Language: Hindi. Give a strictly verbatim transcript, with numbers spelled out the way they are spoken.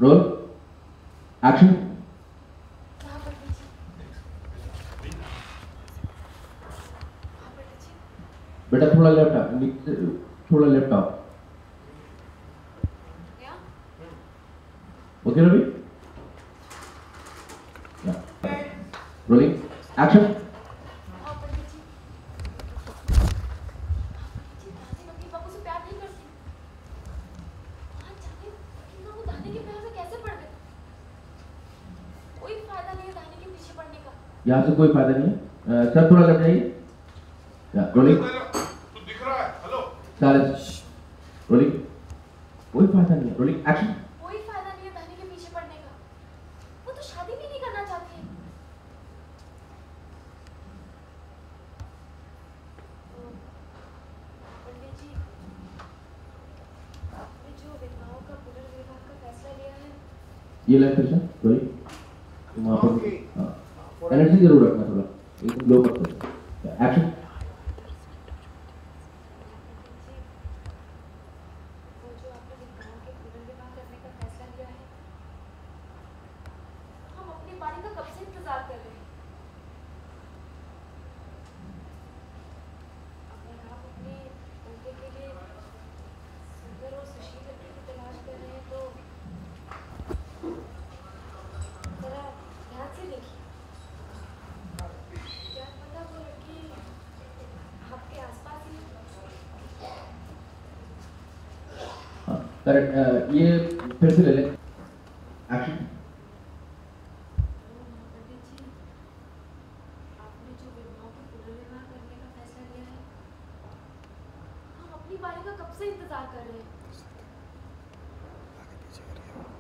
Roll action. बेटा थोड़ा लेफ्ट आओ, थोड़ा लेफ्ट आओ। Okay Ravi, rolling action. यहाँ से कोई फायदा नहीं है। सर थोड़ा लेफ्ट जाइए। रोलिंग तू दिख रहा है? Hello silence. रोलिंग कोई फायदा नहीं है। Rolling action. कोई फायदा नहीं है धानी के पीछे पड़ने का, वो तो शादी भी नहीं करना चाहती है। पंडित जी, आपने जो विधवाओं का पुनर्विवाह का फैसला लिया है, ये लाइफ क्वेश्चन रोलिंग तुम वहाँ पर हाँ एनर्जी जरूर रखना थोड़ा, एकदम लो मत करो। एक्शन। वो जो आपने विधवाओं के पुनर्विवाह करने का फैसला लिया है, हम अपनी बारी का कब से इंतजार कर रहे हैं। अगर आप अपने बेटे के लिए सुंदर और सुशील लड़की की तलाश कर रहे हैं तो जरा ध्यान से देखिए, क्या पता वो लड़की आपके आसपास ही। हाँ करेक्ट। ये फिर से ले लें एक्शन। पंडित जी, आपने जो विधवाओं के पुनर्विवाह करने का फैसला लिया है, हम अपनी बारी का कब से इंतजार कर रहे हैं।